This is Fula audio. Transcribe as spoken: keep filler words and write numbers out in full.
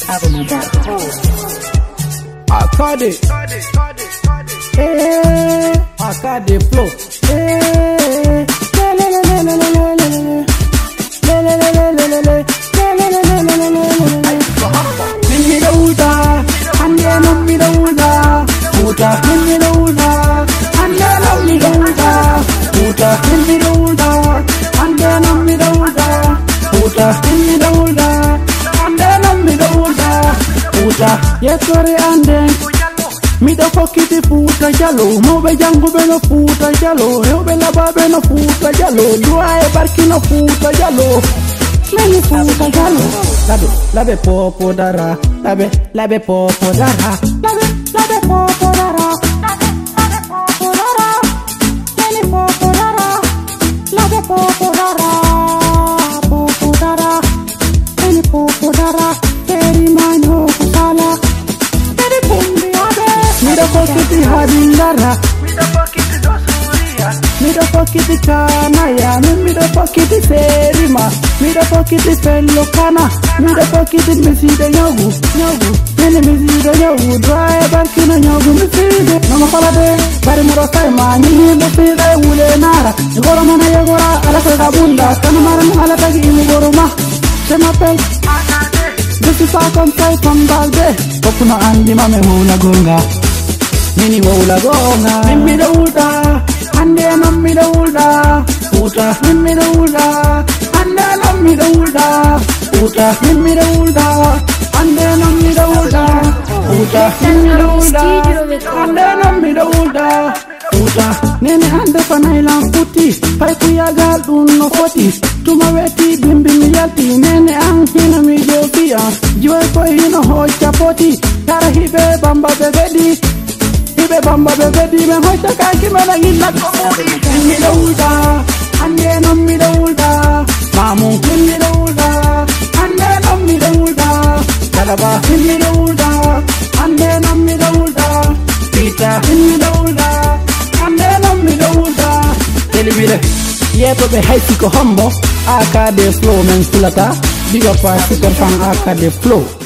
avenue dot com. Akade, eh, Akade flow, eh, le le le le le le le le le le le le le le. Minni da uta, ande nam mi da uta, uta minni da uta, ande nam mi da uta, uta minni da uta, ande nam mi da uta, uta minni da uta, ande nam mi da uta, uta yetore ande. Mi da fokiti futa jalo, mo be jangu be no futa jalo, yo be la ba be no futa jalo, dua e barki no futa jalo. Many futa jalo, labe labe popo dara, labe labe popo dara, labe labe popo dara, labe labe popo dara, many popo dara, labe popo dara, popo dara, many popo dara, very mano kusala, very pundi abe. Mi da fokiti hadindara, mi da fokiti dosuria, mi da fokiti kanaya, mi da fokiti serima. Mi da fokiti fello kana, mi da fokiti miside nyogu, nyogu, nene miside nyogu, dry barkina nyogu miside. Nama falade, bari muro sai mani, miside wule nara. Igoro mana yegora, ala sega bunda, kana maran ala tagi imi goro ma. Je m'appelle Akade, je suis pas comme ça comme balde. Kokuna andi mame hula gonga, mini hula gonga. Mimi da ulta, ande nam mi da ulta, ulta, mimi da ulta. Ande nam mi da ulta, ulta, mimi da ulta. Ande nam mi da ulta, ulta, mimi da ulta. Ande nam mi da ulta, ulta. Nene ande panailan puti, pai kuyaga dunno foti. Tuma weti bimbi mi yalti, nene ang hina mi jofia. Joy ko hino hoja poti, kara hibe bamba bebedi. Hibe bamba bebedi, me hoja kaki mana gila komodi. Mimi da ulta, ande nam mi da ulta. Mamu hinni da ulta, ande nam mi da ulta. Kalaba hinni da ulta, ande nam mi da ulta. Pita hinni da ulta, ande nam mi da ulta. Telibile, yeto be haisi ko hombo, Akade flow men sulata. Big up our super fan Akade flow.